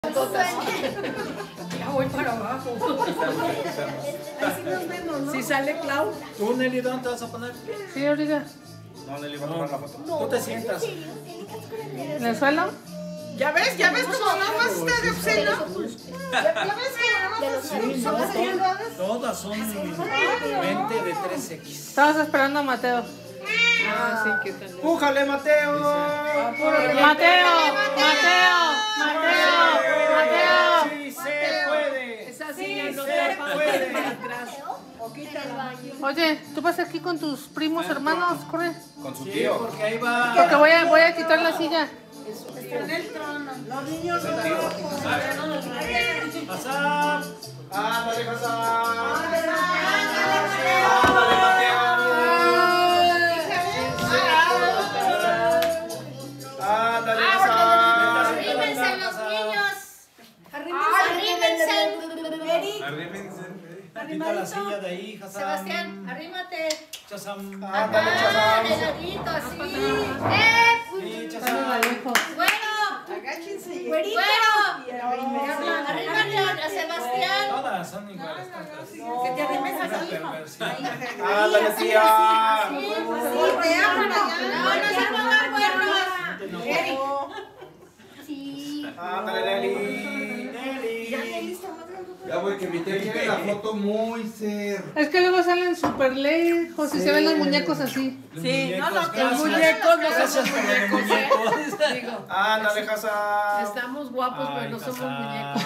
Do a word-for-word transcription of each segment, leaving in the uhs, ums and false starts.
Ya voy para abajo. Así nos vemos, ¿no? Si sale Clau. ¿Tú, Nelly, dónde te vas a poner? Sí, ahorita. No, Nelly, va a tomar la foto. Tú te sientas. ¿En el suelo? ¿Ya ves? ¿Ya ves cómo nada más está de obsceno? ¿Ya, ¿Ya ves cómo nada más Sí, no, todas, todas son veinte de tres equis. Estabas esperando a Mateo. Ah, sí, qué tal. ¡Pújale, Mateo! Mateo, Mateo, Mateo, Mateo. ¡Sí se puede! Esa señal no se te puede. para atrás. O quítala. Oye, ¿tú vas aquí con tus primos hermanos? Corre. Con su tío. Porque ahí va. Porque voy a, voy a quitar la silla. Está en el trono. Los niños Hassan. Ándale, Hassan. Ándale, Mateo. Ándale, Hassan. Arrímense los niños. Arrímense. Arrímense. Quita la silla de ahí, Hassan. Sebastián, arrímate. Chazam. Acá, de ladito, así. ¡Eh! Sí, Chazam. Bueno. Agáchense. Güerito. Arrímate a Sebastián. Todas son iguales. Que te arrimes a su hijo. Ándale, tía. Sí, te aman allá. No, no se pongan cuernos. Sí. Ándale, Nelly. Nelly. Ya, güey, que mi tía quiere la foto muy cerca. Es que luego salen súper lejos y se ven los muñecos así. Sí, no, no, que Gracias. muñecos no Gracias somos por los muñecos. Digo, Ándale, Hassan. estamos guapos, pero no somos muñecos.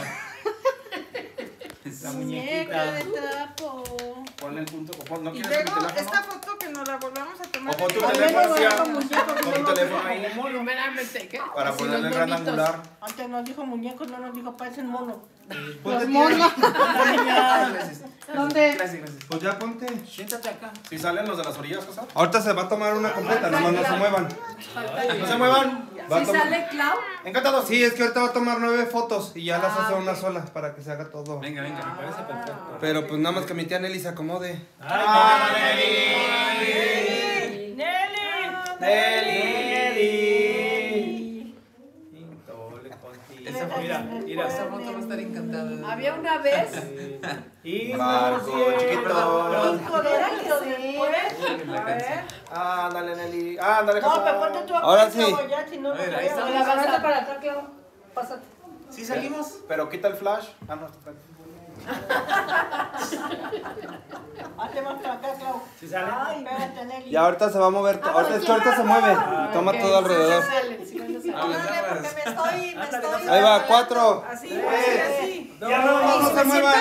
La muñequita. de trapo. Ponle el punto. O pon, ¿no Y quieres el luego teléfono? esta foto que nos la volvamos a tomar. O pon tu Al teléfono, menos tía. dijo muñeco, Pon tu no teléfono dijo ahí. mono. Primeramente, ¿qué? Para Así ponerle el los gran monitos. angular. Antes nos dijo muñecos, no nos dijo parecen mono. Los monos. Gracias. ¿Dónde? Gracias, gracias. Pues ya ponte. Siéntate acá. Si salen los de las orillas, Hassan. Ahorita se va a tomar una completa, nomás no se muevan. No se muevan. Va a Si tomar- sale Clau, Encantados. Sí, es que ahorita va a tomar nueve fotos y ya las hace una sola para que se haga todo. Venga, venga, me parece perfecto. Pero pues nada más que mi tía Nelly se acomode. ¡Ay, Nelly! ¡Nelly! ¡Nelly! Intole contigo. Mira, mira. Esa foto va a estar encantada. había una vez. Y Barco, chiquito. Era que sí. A ver. Ándale, Nelly. Ándale, No, pero ponte Hassan. tú Ahora acá, sí. Clau, ya, si no, no A ver, ahí traemos. La pásate para acá, Clau. Pásate. ¿Sí salimos? Pero quita el flash. Ah, no, está. Hazte más para acá, Clau. ¿Sí sale? Ay, espérate, Nelly. Y ahorita se va a mover. to- Ahorita, es que ahorita se mueve. Toma Ok, todo alrededor. sí sale, sí, cuando sale. Perdóname, porque me estoy, me estoy. Ahí va, cuatro. Así, así, así. Ya no, no, no se muevan.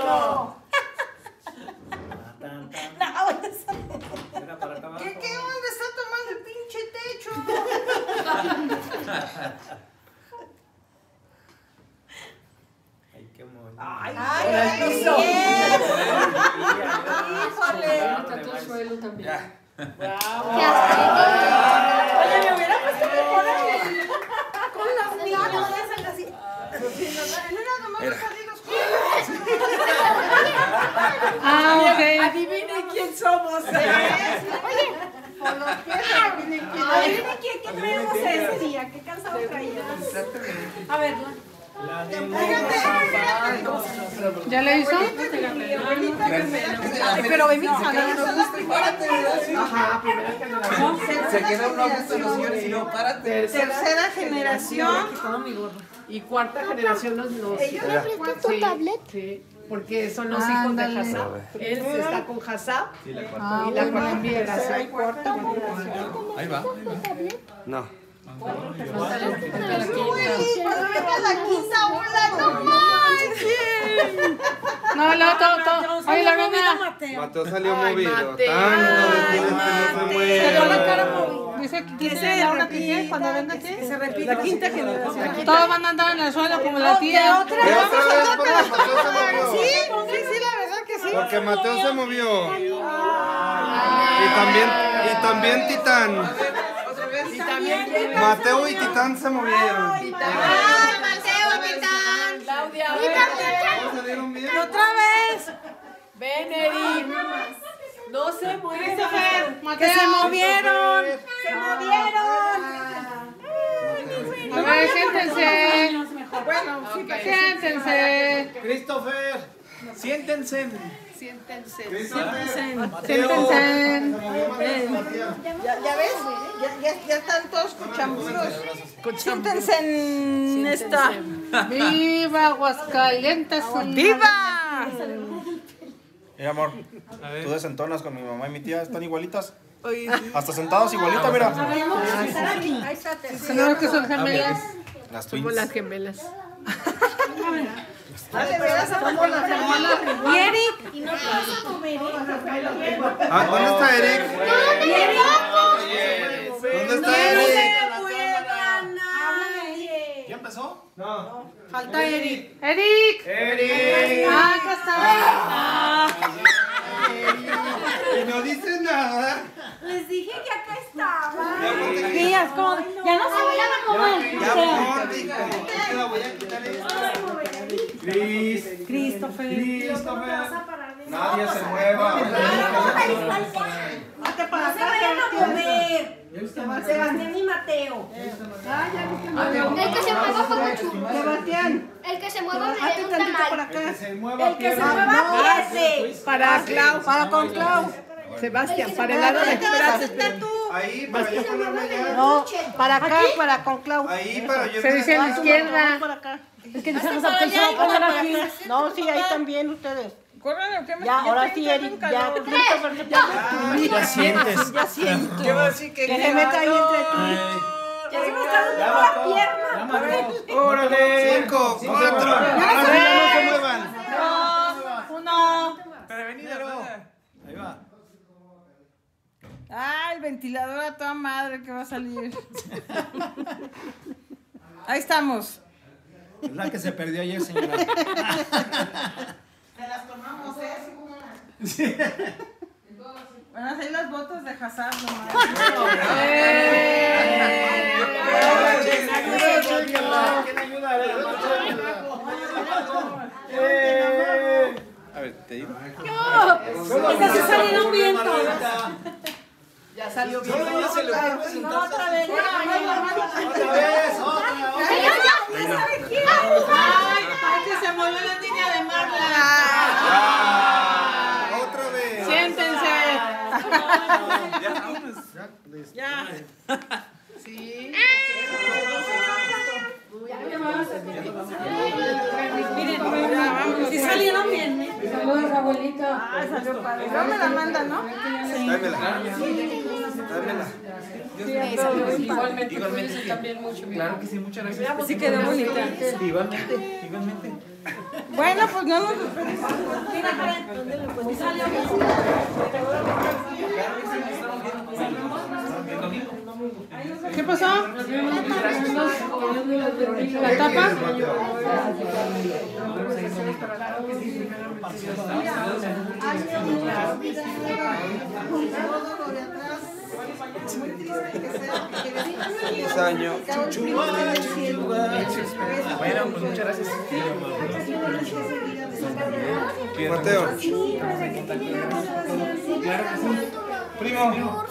No, eso- Mira para acá abajo. ¿Qué, qué onda? Está tomando el pinche techo. Ay, qué mono. Ay, Ay, ay, no bien. son. Híjole. Está todo el suelo también. Bravo. Oye, me hubiera puesto mejor ahí. Con las niñas, así. Elena, nomás me salí los Ah, ok. Adivinen quién somos. Por los pies, adivinen quién. Adivinen quién, ¿qué traemos ese día? ¿Qué cansado traíamos? A ver, La de ¿Ya le hizo? Pero baby, Ajá, primera generación. Se queda uno a gusto los señores y no, párate. tercera generación. y cuarta generación nos nos. ¿Le prestó tu Sí, tablet? sí, porque son los hijos de Ándale. Hassab. Él se está con Hassab Ah, y la bueno. cuarta generación. y cuarta Ahí va. No. Cuando venga la quinta ola, no manches. No, no, todo, todo. Oye, la Mira, nena. Mateo. Mateo salió Ay, movido. Mateo. Tanto decir que no se Quedó la cara mueve. movida. Dice que Que dice se Laura que repita, qué, cuando venga aquí. que se repita. La quinta generación. Todos van a andar en el suelo como la tía. Otra ¿Qué vez. otra vez? Porque Mateo se movió. Sí, sí, sí, la verdad que sí. Porque Mateo se movió. Y también, y también Titán. Y también Mateo y Titán se movieron. ¡Ay, Mateo, Titán! Claudia, ¿Cómo salieron bien? Otra vez. ven, Eric. No se mueve. Que se movieron. Se movieron. A ver, siéntense. Bueno, sí, Ok. para que Siéntense. Christopher, siéntense. Siéntense. Mateo. Siéntense. Ya, ya ves, ya, ya, ya están todos cuchamburos. Siéntense en esta. ¡Viva Aguascalientes! ¡Viva! Mira, amor, tú desentonas con mi mamá y mi tía, están igualitas. Oye, Hasta sentados igualita, mira. ahí está. ¿No que son gemelas? Las Somos twins. las gemelas. Ah, de veras, somos las hermanas. ¿Y Eric? Y no te vas a comer, ¿eh? Ah, ¿dónde está Eric? ¿Dónde está Eric? ¿Ya empezó? Falta Eric. ¡Eric! Eric. ¡Ah, acá está! Y no dice nada. Les dije que acá estaba. Días, como, ya no se vayan a mover. Ya, amor, te la voy a quitar esto. Cris. Christopher. Christopher. Nadie se mueva. Hazte para No se vayan a acá. mover. Sebastián y Mateo. El que se mueva fue Cuchu. Sebastián, El que se mueva me hazte debe un tantito para tamal. acá. Se mueva El que se pierna. mueva pierde. Para Clau. Para con Clau. Sebastián, para el lado de ¿Dónde te vas a sentar tú? Ahí, para yo ponerme allá. No, para acá, para con Clau. Ahí, para yo. Se dice a la izquierda. Para acá. Es que dejamos al pensado poner aquí. No, sí, ahí también ustedes. Ya, ahora sí, Eric, ya. Christopher, ya. Ya sientes. Ya siento. ¿Qué va a decir que Que se meta ahí entre tú. Ya se me está dando la pierna. ¡Órale! Cinco, cuatro. Ahora sí, no se muevan. Uno. Ahí va. Ah, el ventilador a toda madre que va a salir. Ahí estamos. Es la que se perdió ayer, señora. Se las tomamos, ¿eh? Van a salir las botas de Hazard nomás. ¿Quién ayuda? A ver, A ver, te digo. Estas sí salieron bien todas. Ya salió bien. solo ella se le ocurre presentarse. Otra vez. Otra vez, otra, otra. ¡Ay, que se mueve la niña de Marla! Ah, otra vez. ¡Siéntense! Ya. Sí. Sí salieron bien, ¿eh? Saludos, abuelita. Ah, salió padre. No me la mandan, ¿no? Dámela. Dámela. Igualmente, igualmente también mucho. Claro que sí, muchas gracias. Sí quedó bonita. Igualmente, igualmente. Bueno, pues no nos despedimos. ¿Qué pasó? ¿La tapa? Feliz año. Bueno, pues muchas gracias. Mateo. Primo.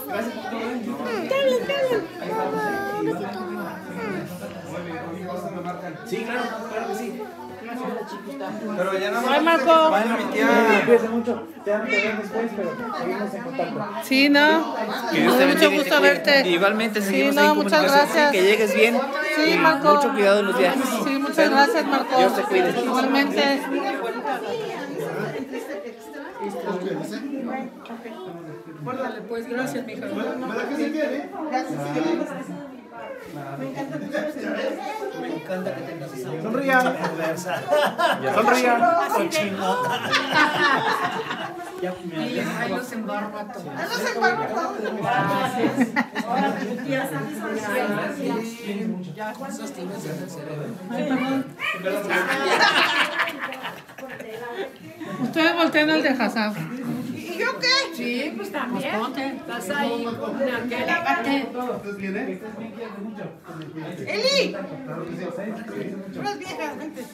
Sí, claro, claro que sí. Pero ya no Ay, Marco. Vaya mi tía. Cuídense mucho. Te van a ver después, pero seguimos en contacto. Sí, ¿no? Me da mucho gusto verte. Igualmente, Sí, seguimos no, ahí en muchas comunicación. gracias. Que llegues bien. Sí, y Marco. Mucho cuidado en los viajes. Sí, muchas gracias, Marco. Dios te cuide. Igualmente. Órale, pues gracias, mija. Me encanta que tengas esa sonría. Sonría. Cochinota. Ya me Ahí ahí los embarro a todos. Ya, esos tienes en el cerebro. Ustedes voltean al de Hazard. ¿Y yo qué? Sí, pues también. Estás ahí con aquel. ¡Eli! Unas viejas, vente.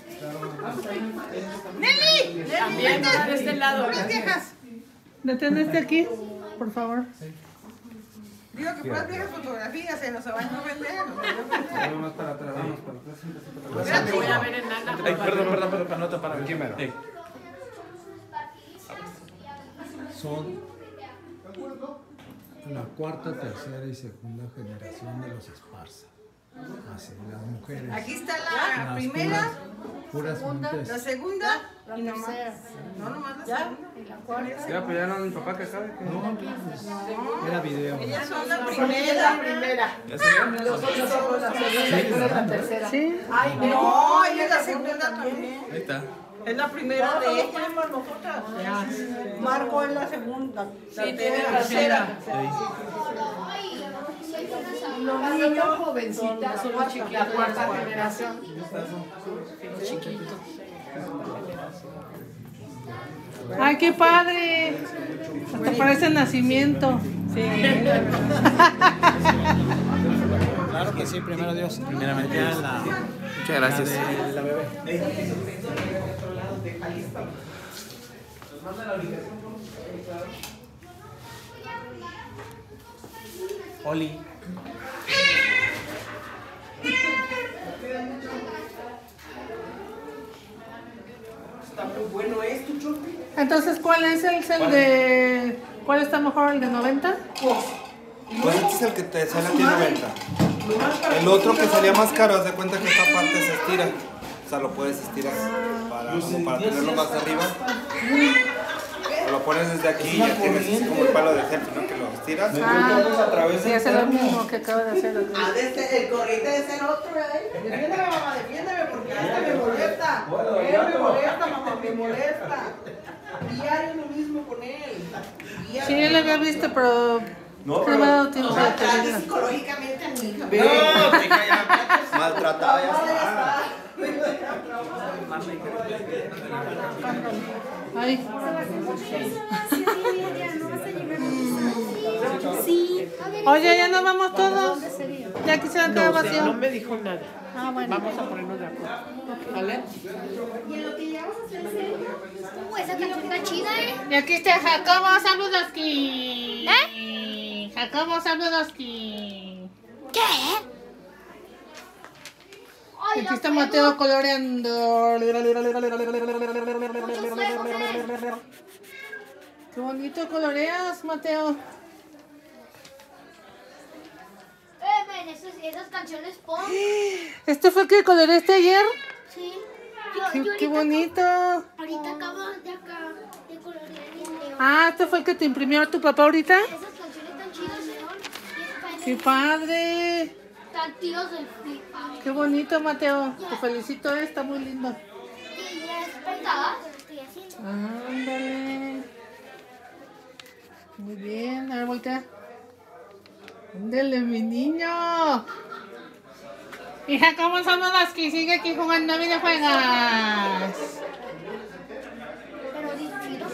¡Nelly! También, de este lado. Unas viejas. Detén este aquí, por favor. Digo que puras viejas fotografías, se nos van a vender. Vamos para atrás, vamos para atrás. Te voy a ver en nada. Ay, perdón, perdón, perdón, para nota para Aquí mero. Sí. Son la cuarta, tercera y segunda generación de los Esparza. Así, las mujeres. Aquí está la las primera, puras, puras montes. la segunda y nomás. No, nomás la segunda. Ya, pues ya no, mi papá que sabe que No, pues, era video. Ellas son la primera. primera. ¿Ya se Los otros somos la segunda y tú eres la tercera. Sí. Ay, No, ella es la segunda también. Ahí está. Es la primera de ella. Marco es la segunda. Sí, tiene la tercera. Los niños jovencitas son los chiquitos. La cuarta generación. Los chiquitos. Ay, qué padre. Hasta parece nacimiento. Sí. Claro que sí, primero Dios. Primeramente Dios. La, Muchas gracias. la de la bebé. Oli. Está muy bueno esto, Chupi. Entonces, ¿cuál es el, el de... ¿Cuál está mejor, el de noventa? Pues este es el que te sale a ti noventa. El otro que salía más caro, haz de cuenta que esta parte se estira. O sea, lo puedes estirar para, como para tenerlo más arriba. O lo pones desde aquí y ya tienes así como el palo de selfie, ¿no? Que lo estiras. Ah, sí, hace lo mismo que acabo de hacer. Ah, desde el corriente de ser otro, ¿eh? Defiéndeme, mamá, defiéndeme, porque a esta me molesta. Él me molesta, mamá, me molesta. Diario lo mismo con él. Diario. Sí, yo lo había visto, pero... No, no me ha dado tiempo O de sea, trate terminar. psicológicamente a mi hija. No, tu hija ya maltratada ya está. Ay, Sí. oye, ya nos vamos todos. Ya aquí se va a quedar vacío. No me dijo nada. Ah, bueno. Vamos a ponernos de acuerdo. ¿Vale? Y en lo que llegamos a hacer serio. Uh, esa canción está chida, ¿eh? Y aquí está Jacobo, saludos aquí. ¿Eh? Jacobo, saludos aquí. ¿Qué? Y aquí está Mateo coloreando. Qué bonito coloreas, Mateo. Eh, ven, esas, esas canciones pop. ¿Este fue el que coloreaste ayer? Sí. Yo, Qué, yo qué ahorita bonito. acabo- Ahorita acabo de acá de colorear el video. Ah, ¿este fue el que te imprimió tu papá ahorita? Esas canciones tan chidas, ¿no? ¡Qué padre! Tan tiros del flip. ¡Qué bonito, Mateo! Te felicito, eh, está muy lindo. Y ya despertada, lo estoy haciendo. Ándale. Muy bien, a ver, voltea. Ándale, mi niño. Hija, ¿cómo son los que sigue aquí jugando videojuegos? Pero disfruto.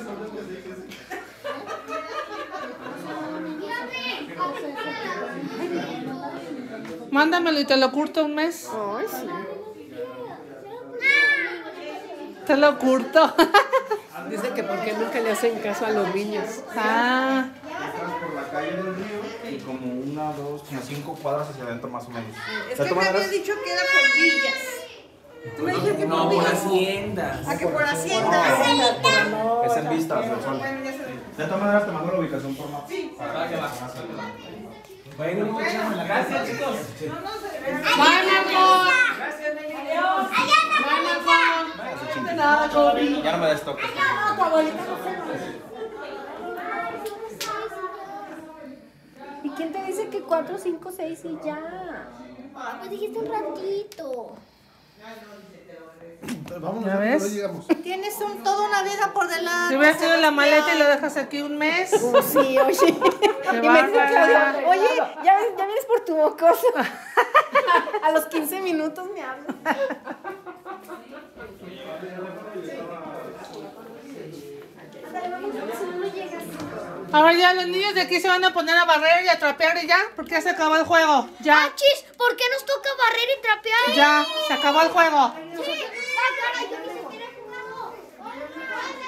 Mándamelo y te lo curto un mes. Ay, sí. Te lo curto. Dice que porque nunca le hacen caso a los niños. Ah, Entras por la calle del río y como una, dos, como cinco cuadras hacia adentro más o menos. Es que me habías dicho que era por villas. Tú me dijiste que por No, por villas. hacienda. Ah, que por hacienda. Es en vista del sol. Bueno, ya se ve. De todas maneras te mando la ubicación por mapa. Para que va. Bueno, gracias, chicos. bye, Marco. Bye, Marco. Ya no me des toque. ¿Y quién te dice que cuatro, cinco, seis y ya? Pues dijiste un ratito. Vámonos, ¿Ya ves? ya llegamos. Tienes un, toda una vida por delante. Si hubieras tenido la maleta y lo dejas aquí un mes. Oh, sí, oye. Qué Y me dice bárbara. Claudia, oye, ya, ves, ya vienes por tu mocoso. A los quince minutos me hablas. Ándale, vamos, si no, no llegas. Ahora ya los niños de aquí se van a poner a barrer y a trapear y ya, porque ya se acabó el juego. Ya, Ah, chis, ¿por qué nos toca barrer y trapear? ya, se acabó el juego. Sí. Ah, caray, yo ni siquiera he jugado.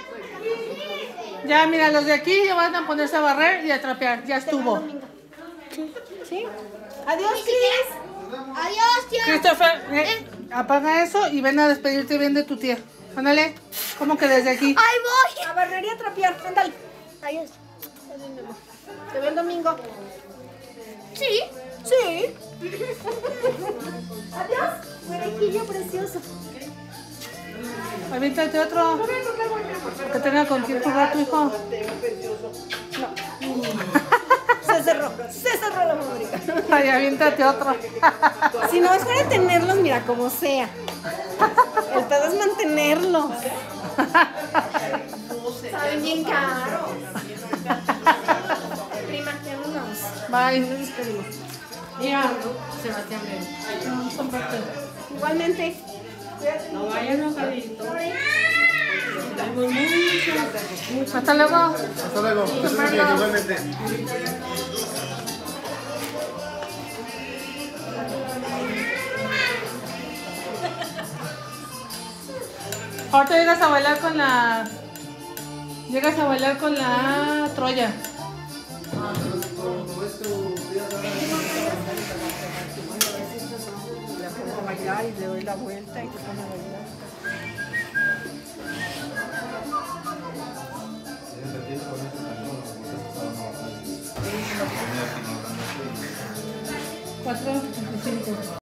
Ya, mira, los de aquí ya van a ponerse a barrer y a trapear. Ya estuvo. Sí. ¿Sí? Adiós, Cris. Adiós, tía. Christopher, eh, apaga eso y ven a despedirte bien de tu tía. Ándale, como que desde aquí. Ahí voy. A barrer y a trapear. Ándale. Adiós. Te veo el domingo. Sí. Sí. Adiós. Güerejillo precioso. Aviéntate otro. Que tenga con quién jugar tu hijo. Se cerró. Se cerró la fábrica. Ay, aviéntate otro. Si no es para tenerlos, mira, como sea. El pedo es mantenerlos. Saben bien caro. Prima, ya nos vamos. Bye. Nos despedimos. Mira, Sebastián, ven. Igualmente. No vayan enojaditos. Hasta luego. Hasta luego. Igualmente. Ahorita llegas a bailar con la... Llegas a bailar con la Troya. La pongo a bailar y le doy la vuelta y te pone a bailar. cuatro veinticinco.